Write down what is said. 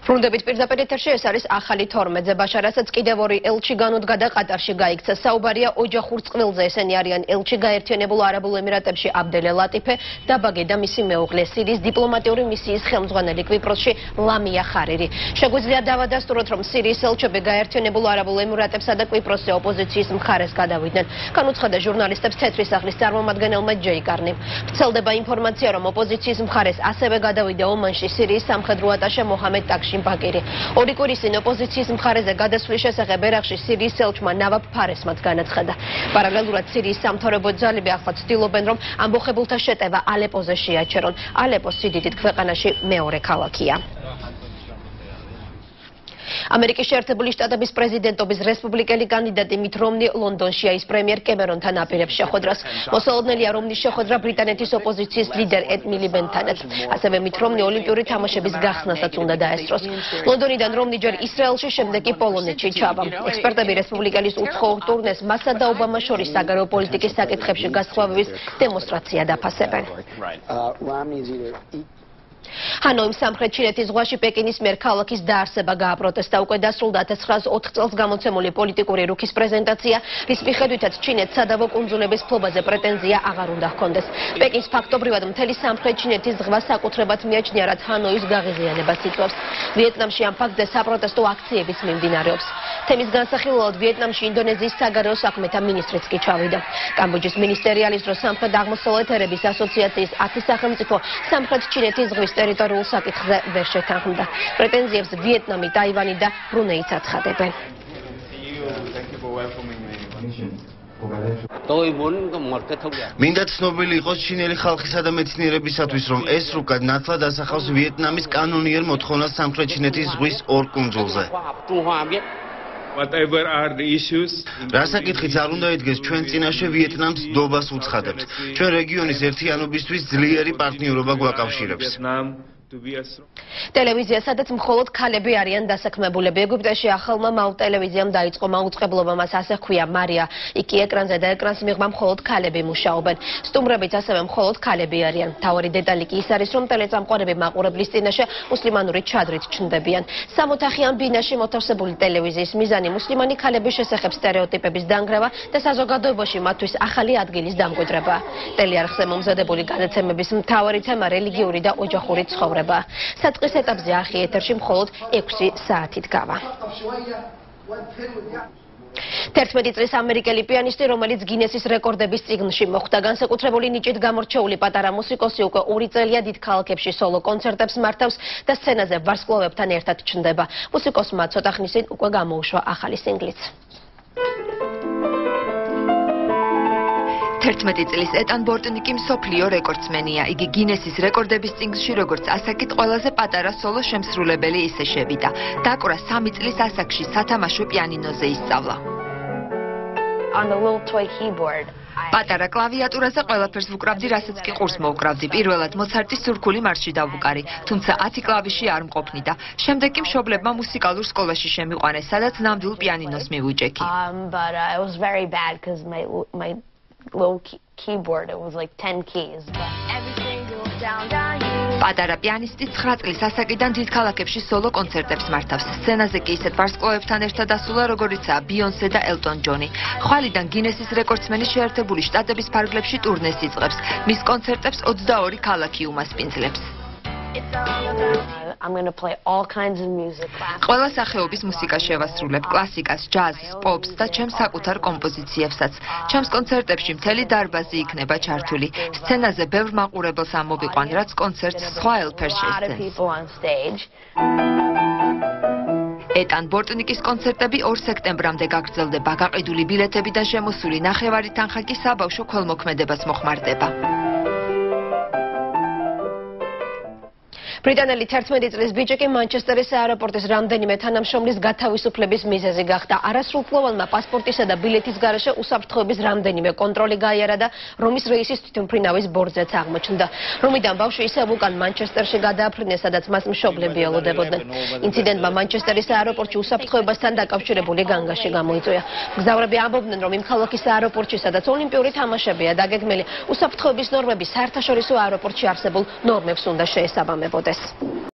Ბრუნდებით პირდაპირ ეთერში ეს არის ახალი 12-ზე ბაშარასაც კიდევ ორი ელჩი განუდგა და ყატარში გაიქცა. საუბარია ოჯახურ წყვილზე, ესენი არიან ელჩი გაერთიანებულ არაბულ ემირატებში აბდელე ლატიფე, დაბაგეზე და მისი მეუღლე სირიის დიპლომატიური მისიის ხელმძღვანელი კვიპროსში ლამია ხარირი. შეგვიძლია დავადასტუროთ, რომ სირიის ელჩები გაერთიანებულ არაბულ ემირატებსა და კვიპროსზე ოპოზიციის მხარეს გადავიდნენ. განუცხადა ჟურნალისტებს თეთრი სახლის წარმომადგენელმა ჯეიკარნი. ვრცელდება ინფორმაცია, რომ ოპოზიციის მხარეს ასევე გადავიდა ომანში სირიის სამხედრო ატაშე მოჰამედ ტაკში. ორი კვირის წინ ოპოზიციის მხარეზე გადასვლის შესახებ ერაყში სირიის ელჩმა ნავაბ ფარესმაც განაცხადა. პარალელურად სირიის სამთავრობო ძალები ახლა ცდილობენ, რომ ამბოხებულთა შეტევა ალეპოზე შეაჩერონ. ალეპო სიდიდით ქვეყანაში მეორე ქალაქია. ამერიკის შეერთებული შტატების პრეზიდენტობის რესპუბლიკელი კანდიდატი მით რომნი ლონდონშია ის პრემიერ კემერონთან აპირებს შეხვედრას. მოსალოდნელია რომნის შეხვედრა ბრიტანეთის ოპოზიციის ლიდერ ედ მილიბენდთანაც. ასევე მით რომნი ოლიმპიური თამაშების გახსნასაც უნდა დაესწროს. ლონდონიდან რომნი ჯერ ისრაელში, შემდეგ კი პოლონეთში ჩავა. ექსპერტები რესპუბლიკელის უცხოურ ტურნეს მასა და ობამას შორის საგარეო პოლიტიკის საკითხებში გასხვავების დემონსტრაცია დაფასებენ. ჰანოიმ სამხრეთ ჩინეთის ზღვაში პეკინის მიერ ქალაქის დაარსება გააპროტესტა. უკვე დასრულდა 1904 წელს გამოცემული პოლიტიკური რუქის პრეზენტაცია, რის მიხედვითაც ჩინეთს სადავო კუნძულების ფლობაზე პრეტენზია აღარ უნდა ჰქონდეს. პეკინს ფაქტობრივად მთელი სამხრეთ ჩინეთის ზღვა საკუთრებად მიაჩნია, რაც ჰანოის გაღიზიანებას იწვევს. ვიეტნამში ამ ფაქტზე საპროტესტო აქციებიც მიმდინარეობს. თემის განსახილველად ვიეტნამში ინდონეზიის საგარეო საქმეთა მინისტრიც კი ჩავიდა. კამბოჯის მინისტერიალის დროს სამხრეთ აღმოსავლეთ ერების ასოციაციის 10 სახელმწიფო სამხრეთ ჩინეთის ზღვის ტერიტორიულ საკითხზე ვერ შეთანხმდა. პრეტენზიებს ვიეტნამი, ტაივანი და ბრუნეიც აცხადებენ. მინდა ცნობილი იყოს ჩინელი ხალხისა და მეცნიერებისათვის, რომ ეს რუკა ნათლად ასახავს ვიეტნამის კანონიერ მოთხოვნას სამხრეთ ჩინეთის ზღვის ორ კუნძულზე. Whatever are the issues, რასაკითხიც არ უნდა იდგეს ჩვენ წინაშე ვიეტნამს დობას უცხადებთ. ჩვენ რეგიონის ერთიანობისთვის ძლიერი პარტნიორობა გვაკავშირებს. ტელევიზია, სადაც მხოლოდ ქალები არიან დასაქმებულები. ეგვიპტეში ახალმა მაუ ტელევიზიამ დაიწყო მაუწყებლობა, მას ასე ჰქვია მარია. იქ ეკრანზე და ეკრანს მიღმა მხოლოდ ქალები მუშაობენ. სტუმრებიც ასევე მხოლოდ ქალები არიან. მთავარი დეტალი კი ის არის, რომ ტელეწამყვანები მაყურებლის წინაშე მუსლიმანური ჩადრით ჩნდებიან. 60 ოთახიან ბინაში მოთავსებული ტელევიზიის მიზანი მუსლიმანი ქალების შესახებ სტერეოტიპების დანგრევა და საზოგადოებაში მათთვის ახალი ადგილის დამკვიდრება. ტელეარხზე მომზადებული გადაცემების მთავარი თემა რელიგიური და ოჯახური ცხოვრება. საწყის ეტაპზე ახი ეთერში მხოლოდ 6 საათით გავა. 11 წლის ამერიკელი პიანისტი, რომელიც გინესის რეკორდების წიგნში მოხვდა, განსაკუთრებული ნიჭით გამორჩეული პატარა მუსიკოსი უკვე 2 წელია დიდ ქალაქებში სოლო კონცერტებს მართავს და სცენაზე ვარსკვლავებთან ერთად ჩნდება. მუსიკოსმა ცოტა ხნის წინ უკვე გამოუშვა ახალი სინგლიც. 11 წლის ეტან ბორტნიკი მსოფლიო რეკორდსმენია. იგი გინესის რეკორდების წიგნში როგორც ასაკით ყველაზე პატარა სოლო შემსრულებელი ისე შევიდა. დაკვრა 3 წლის ასაკში სათამაშო პიანინოზე ისწავლა. პატარა კლავიატურაზე ყველაფერს ვუკრავდი, რასაც კი ყურს მოვკრავდი. პირველად მოცარტის თურქული მარში დავუკარი, თუმცა 10 კლავიში არ მყოფნიდა. შემდეგ კი მშობლებმა მუსიკალურ სკოლაში შემიყვანეს, სადაც ნამდვილ პიანინოს მივუჭექი. Low keyboard, it was like 10 keys. პატარა პიანისტი 9 წლის ასაკიდან დიდ ქალაქებში სოლო კონცერტებს მართავს. სცენაზე კი ისეთ ვარსკვლავებთან ერთად ასულა, როგორიცაა ბიონსე და ელტონ ჯონი. ხვალიდან გინესის რეკორდსმენი შეერთებული შტატების ფარგლებში ტურნეს იწყებს. მის კონცერტებს 22 ქალაქი უმასპინძლებს. I'm going to play all kinds of music. ყველა სახეობის მუსიკას შევასრულებ, კლასიკას, ჯაზს, პოპს და ჩემს საკუთარ კომპოზიციებსაც. ჩემს კონცერტებში მთელი დარბაზი იქნება ჩართული. სცენაზე ბევრ მაყურებელს ამოვიყვან, რაც კონცერტს სხვა ელფერს შესწევს. ეტან ბორტნიკის კონცერტები 2 სექტემბრამდე გაგრძელდება. გაყიდული ბილეთებიდან შემოსული ნახევარი თანხა კი საბავშვო ქველმოქმედებას მოხმარდება. ბრიტანელი 11 წლის ბიჭი მანჩესტერის აეროპორტის რამდენიმე თანამშრომლის გათავისუფლების მიზეზი გახდა. არასრულფლოვანმა პასპორტისა და ბილეთის გარეშე უსაფრთხოების რამდენიმე კონტროლი გაიარა და რომის რეისის თვითმფრინავის ბორცვზეც აღმოჩნდა. რომიდან ბავშვი ისევ უკან მანჩესტერში გადააფრინეს, სადაც მას მშობლები ელოდებოდნენ. ინციდენტმა მანჩესტერის აეროპორტში უსაფრთხოებასთან დაკავშირებული განგაში გამოიწვია. მგზავრები ამბობდნენ, რომ იმ ქალაქის აეროპორტში, სადაც ოლიმპიური თამაშებია დაგეგმილი, უსაფრთხოების ნორმები საერთაშორისო აეროპორტში არსებულ ნორმებს უნდა შეესაბამებოდეს.